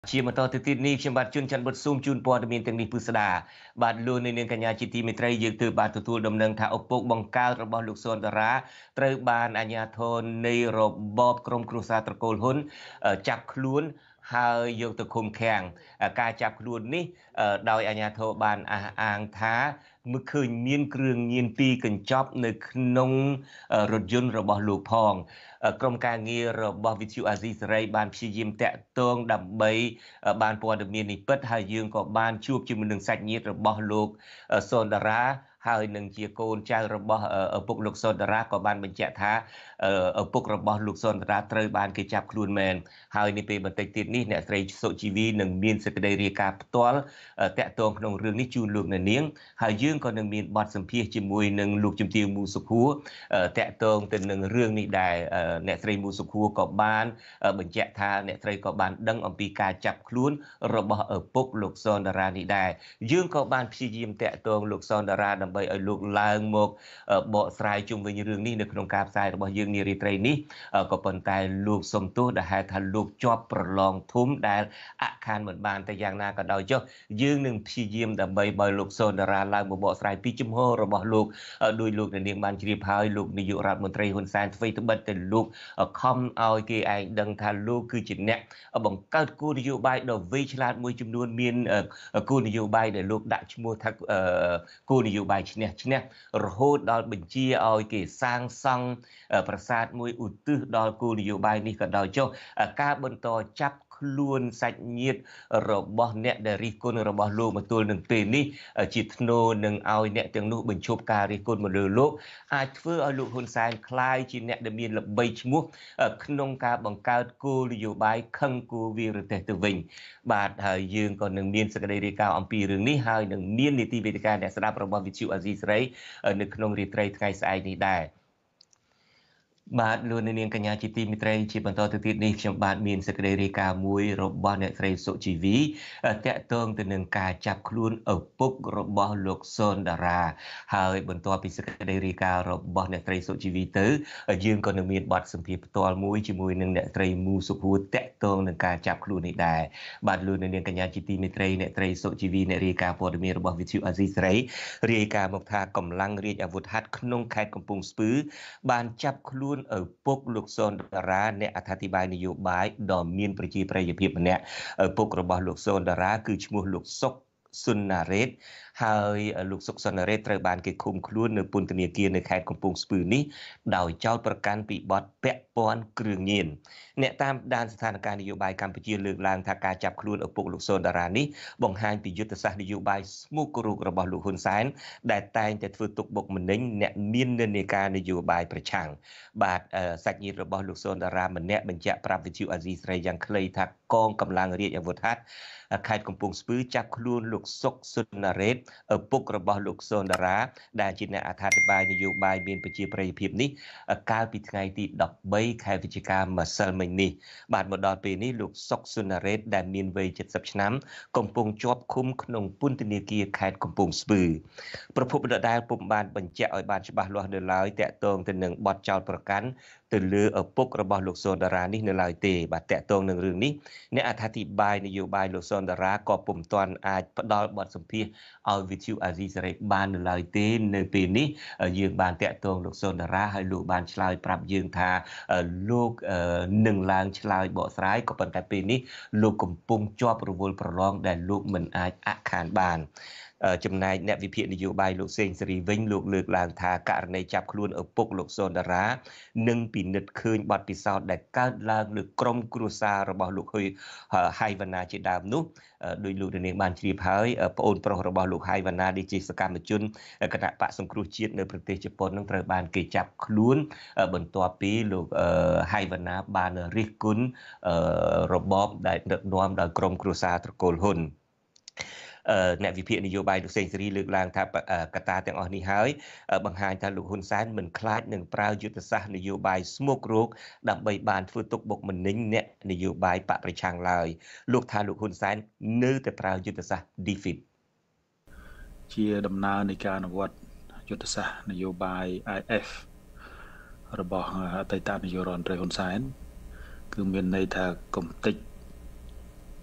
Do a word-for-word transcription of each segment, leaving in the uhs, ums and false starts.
ជាបន្តទៅទៀតនេះខ្ញុំបាទជួនច័ន្ទបុតស៊ូមជូនព័ត៌មានទាំងនេះពិស្ដាបាទលោកនាងកញ្ញាជាទីមេត្រីយើងទើបបានទទួលដំណឹងថាឪពុកបង្កើតរបស់លោកសុនតារាត្រូវបានអាជ្ញាធរនៃរបបក្រមគ្រួសារត្រកូលហ៊ុនចាប់ខ្លួនហើយយកទៅឃុំឃាំងការចាប់ខ្លួននេះដោយអាជ្ញាធរបានអះអាងថាមើលឃើញមានគ្រឿងញៀនពីរកញ្ចប់នៅក្នុងរថយន្តរបស់លោកផងក្រុមការងាររបស់វិទ្យុអាស៊ីសេរីបានព្យាយាមតាក់ទងដើម្បីបានព័ត៌មាននេះពិតហើយយើងក៏បានជួបជាមួយនឹងសាច់ញាតិរបស់លោកសុនតារាហើយនឹងជាកូនចៅរបស់ឪពុកលោកសុនតារាក៏បានបញ្ជាក់ថាឪពុករបស់លោកសុនតារាត្រូវបានគេចាប់ខ្លួនមែនហើយនេះពេលបន្តិចទៀតនេះអ្នកស្រីសុជីវីនឹងមានសេចក្តីរាយការណ៍ផ្ទាល់តាក់ទងក្នុងរឿងនេះជូនលោកអ្នកនាងហើយយើងក៏នឹងមានបទសម្ភាសន៍ជាមួយនឹងលោកជំទាវមូសុខួរតាក់ទងទៅនឹងរឿងនេះដែរអ្នកស្រីមូសុខួរក៏បានបញ្ជាក់ថាអ្នកស្រីក៏បានដឹងអំពីការចាប់ខ្លួនរបស់ឪពុកលោកសុនតារានេះដែរយើងក៏បានព្យាយាមតាក់ទងលោកសុនតារាដើម្បីឲ្យលោកឡើងមកបកស្រាយជុំវិញរឿងនេះនៅក្នុងការផ្សាយរបស់យើងនារីត្រីនេះក៏ប៉ុន្តែលោកសុំទោសដែលហេតុថាលោកជាប់ប្រឡងធំដែលអខានមិនបានតែយ៉ាងណាក៏ដោយចុះយើងនឹងព្យាយាមដើម្បីបើលោកសុនតារាឡើងមកបកស្រាយពីជំហររបស់លោកដោយលោកនាងបានជ្រាបហើយលោកនាយករដ្ឋមន្ត្រីហ៊ុនសែនធ្វើត្បិតតែលោកខំឲ្យគេឯងដឹងថាលោកគឺជាអ្នកបង្កើតគោលនយោបាយដ៏វៃឆ្លាតមួយចំនួនមានគោលនយោបាយដែលលោកដាក់ឈ្មោះថាគោលនយោបាយឈ្នះឈ្នះរហូតដល់បញ្ជាឲ្យគេសាងសង់ប្រាសាទមួយឧទ្ទិសដល់គោលនយោបាយនេះក៏ដោយចុះការបន្តចាប់ខ្លួនសាច់ញាតិរបស់អ្នកដែលរិះគន់របស់លោកមកទល់នឹងពេលនេះជាធ្នូនឹងឲ្យអ្នកទាំងនោះបញ្ឈប់ការរិះគន់មកលើលោកអាចធ្វើឲ្យលោកហ៊ុនសែនក្លាយជាអ្នកដែលមានល្បីឈ្មោះក្នុងការបង្កើតគោលនយោបាយខឹងគូវារទេសទៅវិញបាទហើយយើងក៏នឹងមានសេចក្តីរាយការណ៍អំពីរឿងនេះហើយនឹងមាននីតិវេទិកាអ្នកស្ដាប់របស់វិទ្យុអាស៊ីសេរីនៅក្នុងរាត្រីថ្ងៃស្អែកនេះដែរបាទលោកនាងកញ្ញាជាទីមេត្រីជាបន្តទៅទៀតនេះខ្ញុំបាទមានសេចក្តីរាយការណ៍មួយរបស់អ្នកស្រីសុជីវីតាក់ទងទៅនឹងការចាប់ខ្លួនឪពុករបស់លោកសុនតារាហើយបន្ទាប់ពីសេចក្តីរាយការណ៍របស់អ្នកស្រីសុជីវីទៅយើងក៏នឹងមានបទសម្ភាសន៍ផ្ទាល់មួយជាមួយនឹងអ្នកស្រីមូសុខួរតាក់ទងនឹងការចាប់ខ្លួននេះដែរបាទលោកនាងកញ្ញាជាទីមេត្រីអ្នកស្រីសុជីវីអ្នករាយការណ៍ព័ត៌មានរបស់វិទ្យុអាស៊ីសេរីរាយការណ៍មកថាកម្លាំងរាជអាវុធហត្ថក្នុងខេត្តកំពង់ស្ពឺបានចាប់ខ្លួនឪពុកលោកសុនតារាអ្នកអត្ថាធិប្បាយនយោបាយដ៏មានប្រជាប្រិយភាពម្នាក់ឪពុករបស់លោកសុនតារាគឺឈ្មោះលោកសុកសុណារ៉េតហើយលោកសុកសុណារ៉េតត្រូវបានគេឃុំខ្លួននៅពន្ធនាគារនៅខេត្តកំពង់ស្ពឺនេះដោយចោទប្រកាន់ពីបទពាក់ព័ន្ធគ្រឿងញៀនអ្នកតាមដានស្ថានភាពនយោបាយកម្ពុជាលើកឡើងថាការចាប់ខ្លួនឪពុកលោកសុនតារានេះបង្ហាញពីយុទ្ធសាស្ត្រនយោបាយស្មុគរូបរបស់លោកហ៊ុនសែនដែលតែងតែធ្វើទុកបុកម្នេញអ្នកមាននិន្នាការនយោបាយប្រឆាំងបាទសាច់ញាតិរបស់លោកសុនតារាម្នាក់បញ្ជាក់ប្រាប់វិទ្យុអាស៊ីសេរីយ៉ាងខ្លីថាកងកម្លាំងរាជអាវុធហត្ថខេត្តកំពង់ស្ពឺចាប់ខ្លួនលោកសុកសុណារ៉េតឪពុករបស់លោកសុនតារាដែលជាអ្នកអត្ថាធិប្បាយនយោបាយមានប្រជាប្រិយភាពនេះកាលពីថ្ងៃទីដប់បីខែវិច្ឆិកាម្សិលមិញនេះបាទមកដល់ពេលនេះលោកសុកសុណារ៉េតដែលមានវ័យเจ็ดสิบឆ្នាំកំពុងជាប់ឃុំក្នុងពន្ធនាគារខេត្តកំពង់ស្ពឺប្រពន្ធដដែលពុំបានបញ្ជាក់ឲ្យបានច្បាស់លាស់នៅឡើយតាក់ទងទៅនឹងបទចោទប្រកាន់ទៅលើឪពុករបស់លោកសុនតារានេះនៅឡើយទេបាទតាក់ទងនឹងរឿងនេះអ្នកអត្ថាធិប្បាយនយោបាយលោកសុនតារាក៏ពុំទាន់អាចផ្ដល់បទសម្ភាសន៍ឲ្យវិទ្យុអាស៊ីសេរីបាននៅឡើយទេនៅពេលនេះយើងបានតាក់ទងលោកសុនតារាហើយលោកបានឆ្លើយប្រាប់យើងថាលោកនឹងឡើងឆ្លើយបកស្រាយក៏ប៉ុន្តែពេលនេះលោកកំពុងជាប់រវល់ប្រឡងដែលលោកមិនអាចអខានបានចំណែកអ្នកវិភាគនយោបាយលោកសេងសេរីវិញលោកលើកឡើងថាករណីចាប់ខ្លួនឪពុកលោកសុនតារានឹងពិនិត្យឃើញបទពិសោធន៍ដែលកើតឡើងលើក្រុមគ្រួសាររបស់លោកហ៊ុយហៃវណ្ណាជាដើមនោះដោយលោកនាងបានជ្រាបហើយប្អូនប្រុសរបស់លោកហៃវណ្ណាដែលជាសកម្មជនគណៈបកសង្គ្រោះជាតិនៅប្រទេសជប៉ុននឹងត្រូវបានគេចាប់ខ្លួនបន្ទាប់ពីលោកហៃវណ្ណាបានរិះគន់របបដែលដឹកនាំដោយក្រុមគ្រួសារត្រកូលហ៊ុនអ្នកវិភាគនយោបាយលោកសេងសេរីលើកឡើងថាកត្តាទាំងអស់នេះហើយបង្ហាញថាលោកហ៊ុនសែនមិនខ្លាចនឹងប្រើយុទ្ធសាស្ត្រនយោបាយស្មុគរោគដើម្បីបានធ្វើទុកបុកម្នេញអ្នកនយោបាយបកប្រឆាំងឡើយលោកថាលោកហ៊ុនសែននៅតែប្រើយុទ្ធសាស្ត្រ defeat ជាដំណើរនៃការអនុវត្តយុទ្ធសាស្ត្រនយោបាយ I F របស់អតីតនាយករដ្ឋមន្ត្រីហ៊ុនសែនគឺមានន័យថាកំតិច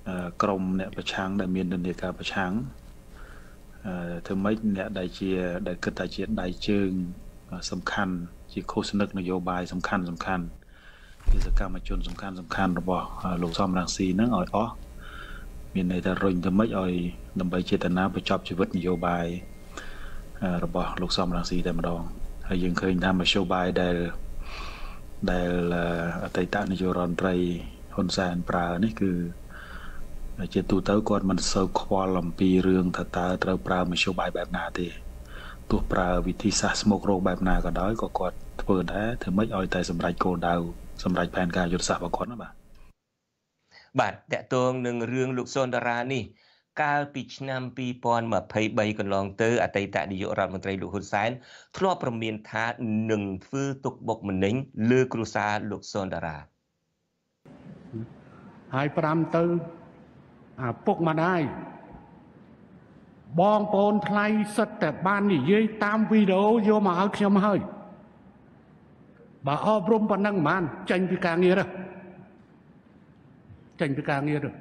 ក្រមអ្នកប្រឆាំងដែលមាននិន្នាការប្រឆាំងធ្វើម៉េចអ្នកដែលជាដែលគិតថាជាដៃជើងសំខាន់ជាឃោសនិកនយោបាយសំខាន់សំខាន់ជាសកម្មជនសំខាន់សំខាន់របស់លោកសំរងស៊ីហ្នឹងឲ្យអស់មានន័យថារុញទៅម៉េចឲ្យដើម្បីចេតនាបញ្ចប់ជីវិតនយោបាយរបស់លោកសំរងស៊ីតែម្ដងហើយយើងឃើញថាមធ្យោបាយដែលដែលអតីតនាយករដ្ឋមន្ត្រីហ៊ុនសែនប្រើនេះគឺជាទូទៅគាត់មិនសូវខ្វល់អំពីរឿងថាតើត្រូវប្រើមធ្យោបាយបែបណាទេទោះប្រើវិធីសាស្ត្រស្មុករោគបែបណាក៏ដោយក៏គាត់ធ្វើដែរធ្វើម៉េចឲ្យតែសម្រេចគោលដៅសម្រេចផែនការយុទ្ធសាស្ត្ររបស់គាត់ណាបាទបាទតកតងនឹងរឿងលោកសុនតារានេះកាលពីឆ្នាំពីរពាន់ម្ភៃបីកន្លងទៅអតីតនាយករដ្ឋមន្ត្រីលោកហ៊ុនសែនធ្លាប់ប្រមានថានឹងធ្វើទុកបុកម្នេញលើគ្រួសារលោកសុនតារាហើយប្រាំទៅអាពុកម្ដាយបងប្អូនថ្លៃសិតតែបាននិយាយតាមវីដេអូយកមកឲ្យខ្ញុំហើយបើអប់រំប៉ុណ្ណឹងមិនបានចេញពីការងារទៅចេញពីការងារទៅ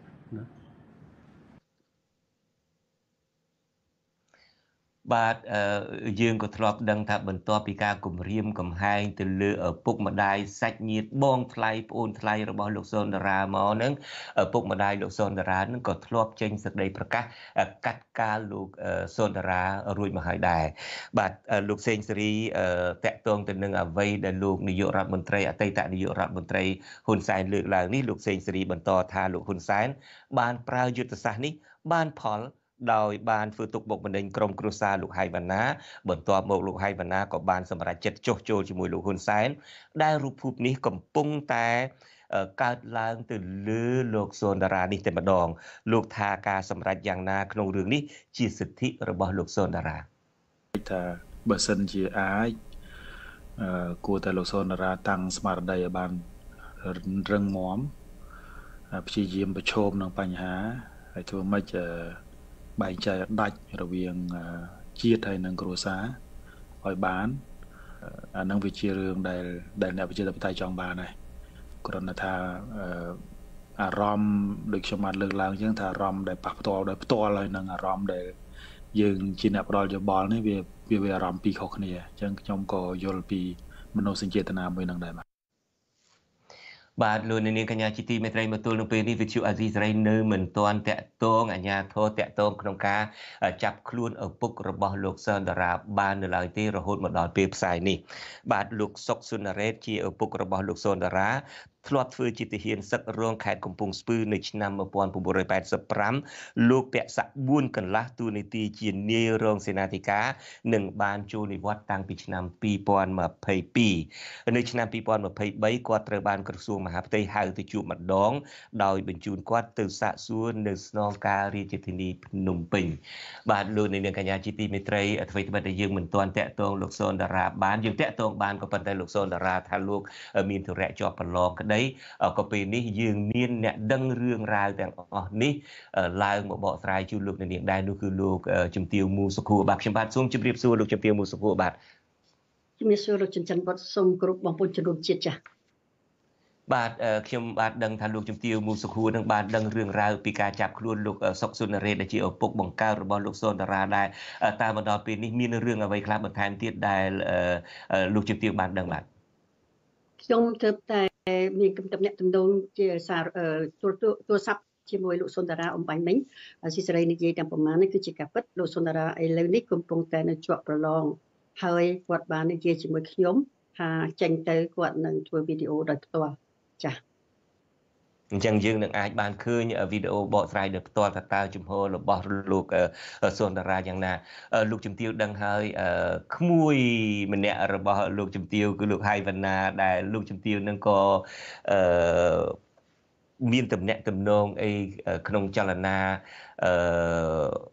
បាទយើងក៏ធ្លាប់ដឹងថាបន្ទាប់ពីការគម្រាមកំហែងទៅលើឪពុកម្ដាយសាច់ញាតិបងថ្លៃប្អូនថ្លៃរបស់លោកសុនតារាមកហ្នឹងឪពុកម្ដាយលោកសុនតារាហ្នឹងក៏ធ្លាប់ចេញសេចក្តីប្រកាសកាត់កាលលោកសុនតារារួចមកហើយដែរបាទលោកសេងសេរីតាក់ទងទៅនឹងអ្វីដែលលោកនាយករដ្ឋមន្ត្រីអតីតនាយករដ្ឋមន្ត្រីហ៊ុនសែនលើកឡើងនេះលោកសេងសេរីបន្តថាលោកហ៊ុនសែនបានប្រើយុទ្ធសាស្ត្រនេះបានផលដោយបានធ្វើទុកបុកម្នេញក្រុមគ្រួសារលោកហៃវណ្ណាបន្ទាប់មកលោកហៃវណ្ណាក៏បានសម្រេចចិត្តចុះចូលជាមួយលោកហ៊ុនសែនដែលរូបភាពនេះកំពុងតែកើតឡើងទៅលើលោកសុនតារានេះតែម្ដងលោកថាការសម្រេចយ៉ាងណាក្នុងរឿងនេះជាសិទ្ធិរបស់លោកសុនតារាថាបើសិនជាអាចគួរតែលោកសុនតារាតាំងស្មារតីឲ្យបានរឹងមាំព្យាយាមប្រឈមនឹងបញ្ហាហើយធ្វើម៉េចបែងចែកដាច់រវាងជាតិហើយនិងគ្រួសារឲ្យបានអានឹងវាជារឿងដែលដែលអ្នកវិទ្យាសាស្ត្រចង់បានដែរគ្រាន់តែថាអារម្មណ៍ដូចខ្ញុំបានលើកឡើងអញ្ចឹងថាអារម្មណ៍ដែលប៉ះផ្ទាល់ដោយផ្ទាល់ហើយនឹងអារម្មណ៍ដែលយើងជាអ្នកផ្ដល់យោបល់នេះវាវាអារម្មណ៍ពីរខុសគ្នាអញ្ចឹងខ្ញុំក៏យល់ពីមនោសញ្ចេតនាមួយនឹងដែរបាទលោកនាងកញ្ញាជាទីមេត្រីមកទល់នឹងពេលនេះវិទ្យុអាស៊ីសេរីនៅមិនទាន់តាក់ទងអាជ្ញាធរតាក់ទងក្នុងការចាប់ខ្លួនឪពុករបស់លោកសុនតារាបាននៅឡើយទេរហូតមកដល់ពេលផ្សាយនេះបាទលោកសុកសុណារ៉េតជាឪពុករបស់លោកសុនតារាធ្លាប់ធ្វើជាទាហានសឹករងខេត្តកំពង់ស្ពឺនៅឆ្នាំmột nghìn chín trăm tám mươi lămលោកពាក់ស័ក្តិបួនកន្លះតួនាទីជានាយរងសេនាធិការនិងបានចូលនិវត្តន៍តាំងពីឆ្នាំពីរពាន់ម្ភៃពីរនៅឆ្នាំពីរពាន់ម្ភៃបីគាត់ត្រូវបានក្រសួងមហាផ្ទៃហៅទៅជួបម្ដងដោយបញ្ជូនគាត់ទៅសាកសួរនៅស្នងការរាជធានីភ្នំពេញបាទលោកនាងកញ្ញាជាទីមេត្រីអ្វីត្បិតតែយើងមិនទាន់តាក់ទងលោកសុនតារាបានយើងតាក់ទងបានក៏ប៉ុន្តែលោកសុនតារាថាលោកមានធរៈជាប់ប្រឡងក្តីក៏ពេលនេះយើងមានអ្នកដឹងរឿងរ៉ាវទាំងអស់នេះឡើងមកបកស្រាយជូនលោកនាងដែរនោះគឺលោកជំទាវមូសុខួរបាទខ្ញុំបាទសូមជម្រាបសួរលោកជំទាវមូសុខួរបាទជំរាបសួរលោកចិនចិនបុតសូមគោរពបងប្អូនជនរួមជាតិចា៎បាទខ្ញុំបាទដឹងថាលោកជំទាវមូសុខួរនឹងបានដឹងរឿងរ៉ាវពីការចាប់ខ្លួនលោកសុកសុណារ៉េតដែលជាឪពុកបង្កើតរបស់លោកសុនតារាដែរតើមកដល់ពេលនេះមានរឿងអ្វីខ្លះបន្ថែមទៀតដែលលោកជំទាវបានដឹងបាទខ្ញុំទើបតែមានកំណត់អ្នកទំនងជាសារទូរស័ព្ទជាមួយលោកសុនតារាអំបញ្ញមិញស៊ីសេរីនិយាយតាមប្រមាណនេះគឺជាការពិតលោកសុនតារាឥឡូវនេះកំពុងតែនៅជាប់ប្រឡងហើយគាត់បាននិយាយជាមួយខ្ញុំថាចេញទៅគាត់នឹងធ្វើវីដេអូដោយផ្ទាល់ចា៎អញ្ចឹងយើងនឹងអាចបានឃើញវីដេអូបកស្រាយដោយផ្ទាល់ថាតើជំហររបស់លោកសុនតារាយ៉ាងណាលោកជំទាវដឹងហើយក្មួយម្នាក់របស់លោកជំទាវគឺលោកហៃវណ្ណាដែលលោកជំទាវនឹងក៏អឺមានតំណែងតំណងអីក្នុងចលនាអឺ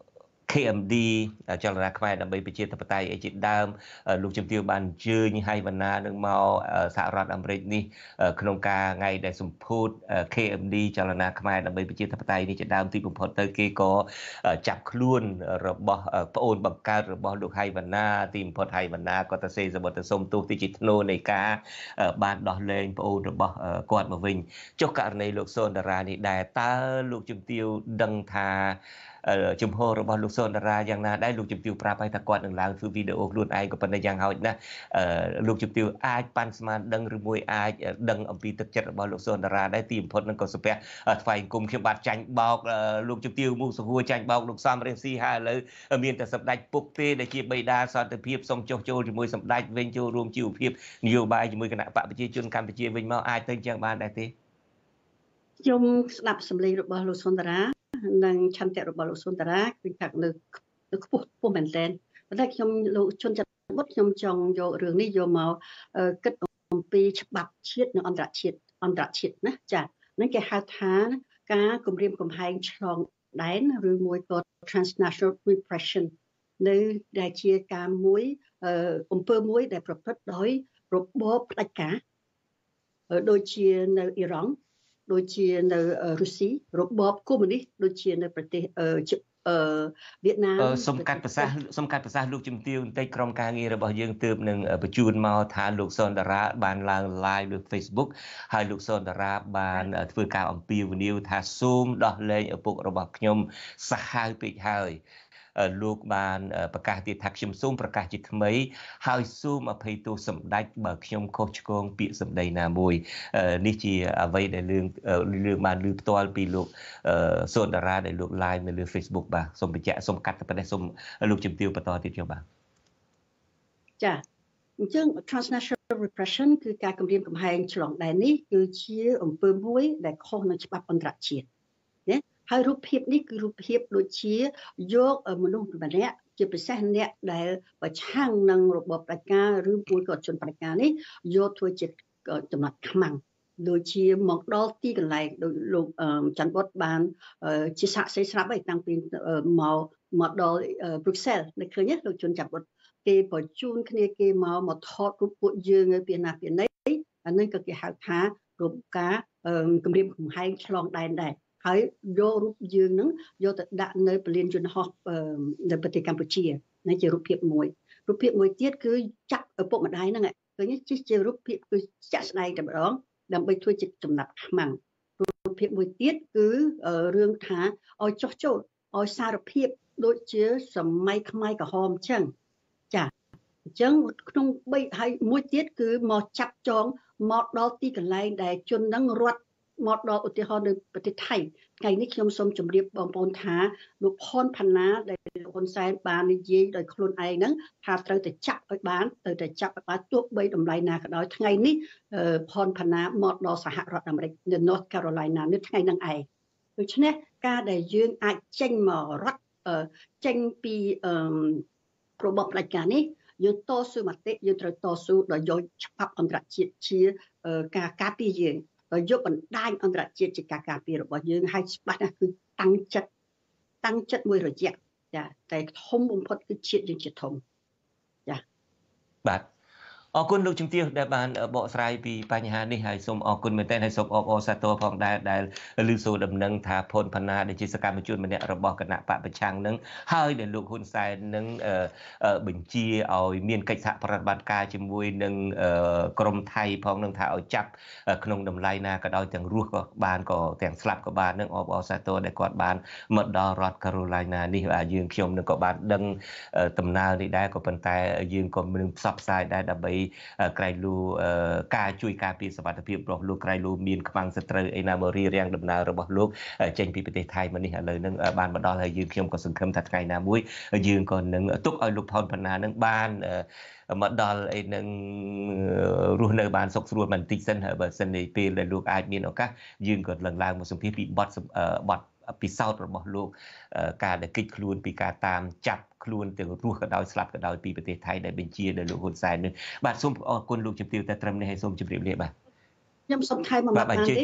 K M D ចលនាខ្មែរដើម្បីប្រជាធិបតេយ្យអីជាដើមលោកជំទាវបានជើញហើយវណ្ណានឹងមកសហរដ្ឋអាមេរិកនេះក្នុងការថ្ងៃដែលសម្ពោធ K M D ចលនាខ្មែរដើម្បីប្រជាធិបតេយ្យនេះជាដើមទីបំផុតទៅគេក៏ចាប់ខ្លួនរបស់ប្អូនបង្កើតរបស់លោកហៃវណ្ណាទីបំផុតហៃវណ្ណាក៏ទៅសេសម្បត្តិសុំទោសទីជាធ្នូនៃការបានដោះលែងប្អូនរបស់គាត់មកវិញចុះករណីលោកសុនដារានេះដែរតើលោកជំទាវដឹងថាជំហររបស់លោកសុនដារាយ៉ាងណាដែរលោកជំទាវប្រាប់ឲ្យថាគាត់នឹងឡើងធ្វើវីដេអូខ្លួនឯងក៏ប៉ុន្តែយ៉ាងហោចណាស់លោកជំទាវអាចប៉ាន់ស្មានដឹងឬមួយអាចដឹងអំពីទឹកចិត្តរបស់លោកសុនដារាដែរទីបំផុតនឹងក៏សុភ័ក្រថ្វាយគុំខ្ញុំបាទចាញ់បោកលោកជំទាវមុខសហួរចាញ់បោកលោកសំរៀងស៊ីហើយឥឡូវមានតែសម្ដេចពុកទេដែលជាបិតាសន្តិភាពសូមចុះចូលជាមួយសម្ដេចវិញចូលរួមជីវភាពនយោបាយជាមួយគណៈបកប្រជាជនកម្ពុជាវិញមកអាចទៅយ៉ាងបានដែរទេខ្ញុំស្ដាប់សម្លេងរបស់លោកសុនដារានិងឆន្ទៈរបស់លោកសុនដារាគឺថានៅខ្ពស់ខ្ពស់មែនទែនប៉ុន្តែខ្ញុំលោកជន់ច័ន្ទបុត្រខ្ញុំចង់យករឿងនេះយកមកគិតអំពីច្បាប់ជាតិនិងអន្តរជាតិអន្តរជាតិណាចាហ្នឹងគេហៅថាការគម្រាមកំហែងឆ្លងដែនឬមួយក៏ transnational repression នៅដែលជាការមួយអំពើមួយដែលប្រព្រឹត្តដោយរបបផ្ដាច់ការដូចជានៅអ៊ីរ៉ង់ដូចជានៅរុស្ស៊ីរបបកុម្មុយនីសដូចជានៅប្រទេសអឺវៀតណាមសំកាត់ប្រសាសន៍សំកាត់ប្រសាសន៍លោកជំទាវបន្តិចក្រុមការងាររបស់យើងទើបនឹងបញ្ជូនមកថាលោកសុនដារាបានឡើង live លើ Facebook ហើយលោកសុនដារាបានធ្វើការអំពាវនាវថាសូមដោះលែងឪពុករបស់ខ្ញុំសាហាវពេកហើយលោកបានប្រកាសទៀតថាខ្ញុំសូមប្រកាសជាថ្មីហើយសូមអភ័យទោសសម្ដេចបើខ្ញុំខុសឆ្គងពាក្យសម្ដីណាមួយនេះជាអ្វីដែលរឿងរឿងបានឮផ្ទាល់ពីលោកសុនដារាដែលលោក live នៅលើ Facebook បាទសូមបញ្ជាក់សូមកាត់ទៅប៉ុណ្ណេះសូមលោកជំទាវបន្តទៀតចុះបាទចាអញ្ចឹង transnational repression គឺការគំរាមកំហែងឆ្លងដែននេះគឺជាអំពើមួយដែលខុសនឹងច្បាប់អន្តរជាតិណាហើយរូបភាពនេះគឺរូបភាពដូចជាយកមនុស្សម្នាក់ជាពិសេសអ្នកដែលប្រឆាំងនឹងរបបផ្ដាច់ការឬមួយក៏ជនផ្ដាច់ការនេះយកធ្វើជាចំណាត់ខ្មាំងដូចជាមកដល់ទីកន្លែងដោយលោកច័ន្ទបុត្របានជាសាក្សីស្រាប់ហើយតាំងពីមកមកដល់ Brussels នៅឃើញទេលោកជនច័ន្ទបុត្រគេបញ្ជូនគ្នាគេមកមកថតរូបពួកយើងនៅពីណាពីណីអានេះក៏គេហៅថារូបការគម្រាមកំហែងឆ្លងដែនដែរហើយយករូបយើងនឹងយកទៅដាក់នៅពលានយន្តហោះនៅប្រទេសកម្ពុជានេះជារូបភាពមួយរូបភាពមួយទៀតគឺចាក់ឪពុកម្ដាយហ្នឹងឃើញទេជារូបភាពគឺចាក់ស្ដែងតែម្ដងដើម្បីធ្វើជាចំណាប់ខ្មាំងរូបភាពមួយទៀតគឺរឿងថាឲ្យចោះចូលឲ្យសារភាពដូចជាសម័យខ្មែរក្រហមអញ្ចឹងចាអញ្ចឹងក្នុងបីហើយមួយទៀតគឺមកចាប់ចងមកដល់ទីកន្លែងដែលជនហ្នឹងរត់មកដល់ឧទាហរណ៍នៅប្រទេសថៃថ្ងៃនេះខ្ញុំសូមជម្រាបបងប្អូនថាលោកផនផាណាដែលលោកហ៊ុនសែនបាននិយាយដោយខ្លួនឯងហ្នឹងថាត្រូវតែចាប់ឲ្យបានត្រូវតែចាប់ឲ្យបានទោះបីតម្លៃណាក៏ដោយថ្ងៃនេះផនផាណាមកដល់សហរដ្ឋអាមេរិកនៅ North Carolina នៅថ្ងៃហ្នឹងឯងដូច្នេះការដែលយើងអាចចេញមករត់ចេញពីរបបផ្ដាច់ការនេះយើងតស៊ូមតិយើងត្រូវតស៊ូដោយយកច្បាប់អន្តរជាតិជាការការពារយើងដោយយកបណ្ដាញអន្តរជាតិជាការការពាររបស់យើងហើយច្បាស់ណាស់គឺតាំងចិត្តតាំងចិត្តមួយរយៈចាតែធំបំផុតគឺជាតិយើងជាធំចាបាទអរគុណលោកជំទាវដែលបានបកស្រាយពីបញ្ហានេះហើយសូមអរគុណមែនទែនហើយសូមអបអរសាទរផងដែរដែលឮសូរដំណឹងថាផុនផាណាដែលជាសកម្មជនម្នាក់របស់គណៈបកប្រឆាំងនឹងហើយដែលលោកហ៊ុនសែននឹងបញ្ជាឲ្យមានកិច្ចសហប្រតិបត្តិការជាមួយនឹងក្រមថៃផងនឹងថាឲ្យចាប់ក្នុងតម្លៃណាក៏ដោយទាំងរស់ក៏បានក៏ទាំងស្លាប់ក៏បាននឹងអបអរសាទរដែលគាត់បានមកដល់រដ្ឋ Carolina នេះបាទយើងខ្ញុំនឹងក៏បានដឹងដំណើរនេះដែរក៏ប៉ុន្តែយើងក៏នឹងផ្សព្វផ្សាយដែរដើម្បីក្រៃលូការជួយការពារសុវត្ថិភាពរបស់លោកក្រៃលូមានខ្មាំងសត្រូវអីណាមករៀបរៀងដំណើររបស់លោកចេញពីប្រទេសថៃមកនេះឥឡូវហ្នឹងបានមកដល់ហើយយើងខ្ញុំក៏សង្ឃឹមថាថ្ងៃណាមួយយើងក៏នឹងទុកឲ្យលោកផនផាណានឹងបានមកដល់អីនឹងរស់នៅបានសុខស្រួលបន្តិចសិនបើសិននេះពេលដែលលោកអាចមានឱកាសយើងក៏ឡើងឡើងមកសម្ភាសពីបទបទពិសោធន៍របស់លោកការដែលគេចខ្លួនពីការតាមចាប់ខ្លួនទាំងរស់ក៏ដោយស្លាប់ក៏ដោយពីប្រទេសថៃដែលបញ្ជាដោយលោកហ៊ុនសែននេះបាទសូមអរគុណលោកជំទាវតែត្រឹមនេះហើយសូមជម្រាបលាបាទខ្ញុំសូមថែមមួយម៉ាត់បានទេ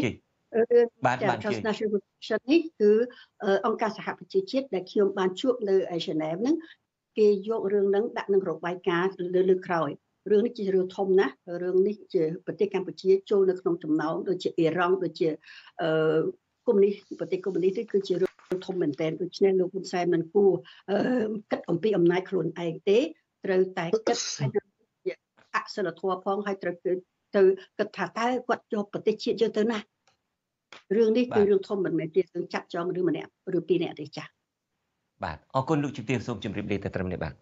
បាទចា transnational corruption នេះគឺអង្គការសហប្រជាជាតិដែលខ្ញុំបានជួបនៅឯ Geneva ហ្នឹងគេយករឿងហ្នឹងដាក់នឹងរបាយការណ៍លើលើក្រោយរឿងនេះជារឿងធំណាស់រឿងនេះជាប្រទេសកម្ពុជាចូលនៅក្នុងចំណោមដូចជាអ៊ីរ៉ង់ដូចជាអឺកុម្មុយនីសប្រទេសកុម្មុយនីសនេះគឺជារឿងធំមែនទែនដូច្នេះលោកហ៊ុនសែនមិនគួរគិតអំពីអំណាចខ្លួនឯងទេត្រូវតែគិតឲ្យអសិលធម៌ផងហើយត្រូវទៅគិតថាតើគាត់យកប្រទេសជាតិយើងទៅណារឿងនេះគឺរឿងធំមិនមែនជារឿងចាត់ចោលមនុស្សម្នាក់ឬពីរនាក់ទេចា៎បាទអរគុណលោកជំទាវសូមជម្រាបលាទៅត្រឹមនេះបាទ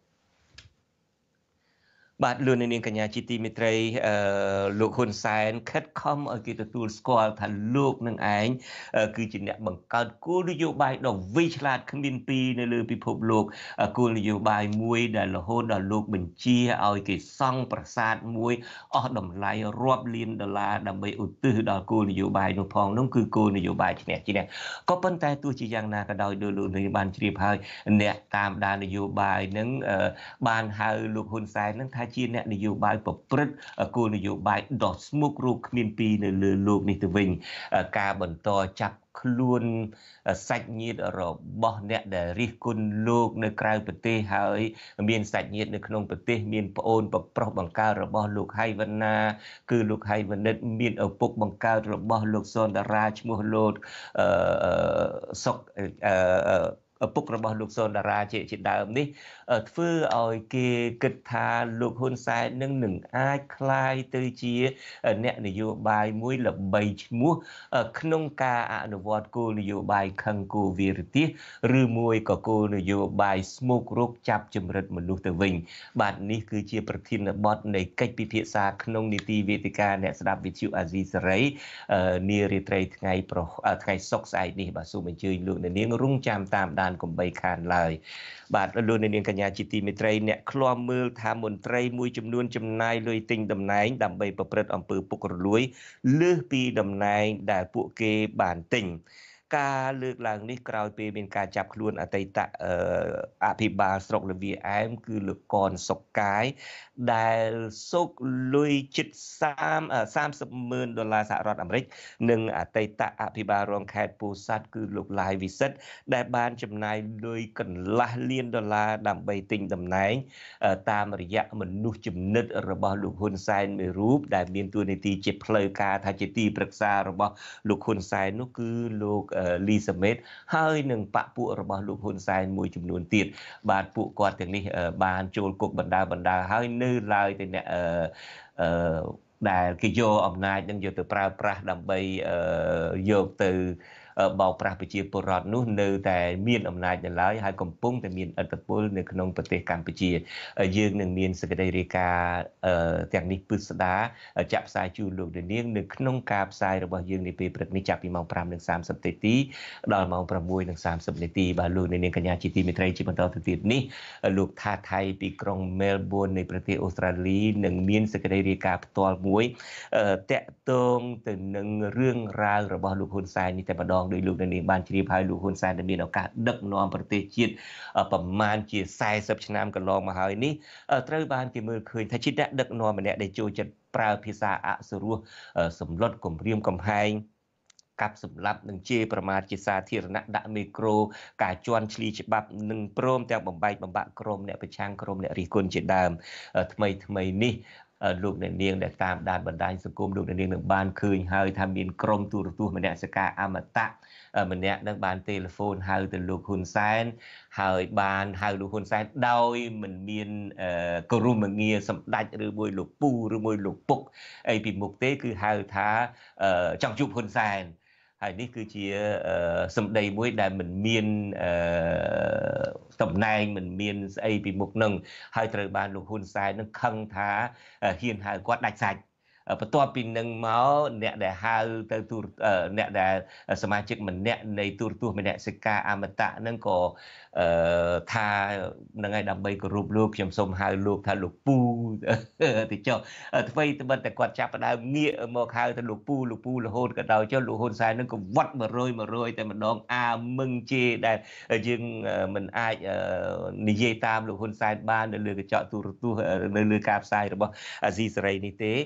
បាទលោកនាងកញ្ញាជាទីមេត្រីអឺលោកហ៊ុនសែនខិតខំឲ្យគេទទួលស្គាល់ថាលោកនឹងឯងគឺជាអ្នកបង្កើតគោលនយោបាយដ៏វៃឆ្លាតគ្មានពីរនៅលើពិភពលោកគោលនយោបាយមួយដែលរហូតដល់លោកបញ្ជាឲ្យគេសង់ប្រាសាទមួយអស់តម្លៃរាប់លានដុល្លារដើម្បីឧទ្ទិសដល់គោលនយោបាយនោះផងនោះគឺគោលនយោបាយឈ្នះឈ្នះក៏ប៉ុន្តែទោះជាយ៉ាងណាក៏ដោយលោកនាងបានជ្រាបហើយអ្នកតាមដាននយោបាយនឹងបានហៅលោកហ៊ុនសែននឹងថាជាអ្នកនយោបាយប្រព្រឹត្តគោលនយោបាយដោះស្មុគរូបគ្មានពីរនៅលើលោកនេះទៅវិញការបន្តចាប់ខ្លួនសាច់ញាតិរបស់អ្នកដែលរិះគន់លោកនៅក្រៅប្រទេសហើយមានសាច់ញាតិនៅក្នុងប្រទេសមានប្អូនប្រុសបង្កើតរបស់លោកហៃវណ្ណាគឺលោកហៃវណ្ណិតមានឪពុកបង្កើតរបស់លោកសុនដារាឈ្មោះលោកអឺសុកអឺឪពុករបស់លោកសុនដារាជាជាដើមនេះធ្វើឲ្យគេគិតថាលោកហ៊ុនសែននឹងនឹងអាចคล้ายទៅជាអ្នកនយោបាយមួយល្បីឈ្មោះក្នុងការអនុវត្តគោលនយោបាយខឹងគោវារទេសឬមួយក៏គោលនយោបាយស្មុគរុកចាប់ចម្រិតមនុស្សទៅវិញបាទនេះគឺជាប្រធានបទនៃកិច្ចពិភាក្សាក្នុងនីតិវេទិកាអ្នកស្ដាប់វិទ្យុអាស៊ីសេរីនារាត្រីថ្ងៃប្រថ្ងៃសុក្រស្អែកនេះបាទសូមអញ្ជើញលោកអ្នកនាងរងចាំតាមដានកុំបីខានឡើយបាទលោកនាងកញ្ញាជាទីមេត្រីអ្នកឃ្លាំមើលថាមន្ត្រីមួយចំនួនចំណាយលុយទិញតំណែងដើម្បីប្រព្រឹត្តអំពើពុករលួយលើសពីតំណែងដែលពួកគេបានទិញការលើកឡើងនេះក្រោយពេលមានការចាប់ខ្លួនអតីតអភិបាលស្រុកលវីអែមគឺលោកកនសុកកាយដែលសុកលុយជិតសាមសិបម៉ឺនដុល្លារសហរដ្ឋអាមេរិកនិងអតីតអភិបាលរងខេត្តពោធិ៍សាត់គឺលោកឡាយវិសិទ្ធដែលបានចំណាយលុយកន្លះលានដុល្លារដើម្បីទិញតំណែងតាមរយៈមនុស្សចំណិតរបស់លោកហ៊ុនសែនមួយរូបដែលមានតួនាទីជាផ្លូវការថាជាទីប្រឹក្សារបស់លោកហ៊ុនសែននោះគឺលោកលីសាមេតហើយនឹងបពពួករបស់លោកហ៊ុនសែនមួយចំនួនទៀតបាទពួកគាត់ទាំងនេះបានចូលគុកបណ្ដាបណ្ដាហើយនៅឡើយតែអ្នកអឺដែលគេយកអំណាចនឹងយកទៅប្រើប្រាស់ដើម្បីយកទៅបោកប្រាស់ប្រជាពលរដ្ឋនោះនៅតែមានអំណាចនៅឡើយហើយកំពុងតែមានឥទ្ធិពលនៅក្នុងប្រទេសកម្ពុជាយើងនឹងមានសេចក្តីរាយការណ៍ទាំងនេះពិស្ដាចាក់ផ្សាយជូនលោកនាងនៅក្នុងការផ្សាយរបស់យើងនាពេលព្រឹកនេះចាប់ពីម៉ោង ប្រាំនិងសាមសិប នាទីដល់ម៉ោង ប្រាំមួយនិងសាមសិប នាទីបាទលោកនាងកញ្ញាជាទីមេត្រីជាបន្តទៅទៀតនេះលោកថាថៃពីក្រុង Melbourne នៃប្រទេសអូស្ត្រាលីនឹងមានសេចក្តីរាយការណ៍ផ្ទាល់មួយតាក់ទងទៅនឹងរឿងរ៉ាវរបស់លោកហ៊ុនសែននេះតែម្ដងដោយលោកនាងបានជ្រាបហើយលោកហ៊ុនសែនដែលមានឱកាសដឹកនាំប្រទេសជាតិប្រមាណជាសែសិបឆ្នាំកន្លងមកហើយនេះត្រូវបានគេមើលឃើញថាជាអ្នកដឹកនាំម្នាក់ដែលចូលចិត្តប្រើភាសាអសុរោះសម្លុតគំរាមកំហែងកាប់សម្លាប់និងជេរប្រមាថជាសាធារណៈដាក់មេក្រូការជន់ឈ្លីច្បាប់និងព្រមទាំងបំបែកបំបាក់ក្រុមអ្នកប្រឆាំងក្រុមអ្នករិះគន់ជាដើមថ្មីថ្មីនេះលោកអ្នកនាងដែលតាមដានបណ្ដាញសង្គមលោកអ្នកនាងនឹងបានឃើញហើយថាមានក្រុមទូរទស្សន៍មនសិការអមតៈម្នាក់នឹងបានទេលេហ្វូនហៅទៅលោកហ៊ុនសែនហើយបានហៅលោកហ៊ុនសែនដោយមិនមានគោរមងារសម្ដេចឬមួយលោកពូឬមួយលោកពុកអីពីមុខទេគឺហៅថាចង់ជួបហ៊ុនសែនហើយនេះគឺជាសម្ដីមួយដែលមិនមានតំណែងមិនមានស្អីពីមុខនឹងហើយត្រូវបានលោកហ៊ុនសែននឹងខឹងថាហ៊ានហៅគាត់ដាច់សាច់បន្ទាប់ពីនឹងមកអ្នកដែលហៅទៅទូអ្នកដែលសមាជិកម្នាក់នៃទូរទស្សន៍មនសិការអមតៈនឹងក៏ថានឹងឲ្យដើម្បីគោរពលោកខ្ញុំសូមហៅលោកថាលោកពូទៅចុះអ្វីត្បិតតែគាត់ចាប់ផ្ដើមងាកមកហៅទៅលោកពូលោកពូរហូតក៏ដោយចុះលោកហ៊ុនសែននឹងក៏វត្តមួយរយមួយរយតែម្ដងអាមឹងជេដែលយើងមិនអាចនិយាយតាមលោកហ៊ុនសែនបាននៅលើកញ្ចក់ទូរទស្សន៍នៅលើការផ្សាយរបស់អាស៊ីសេរីនេះទេ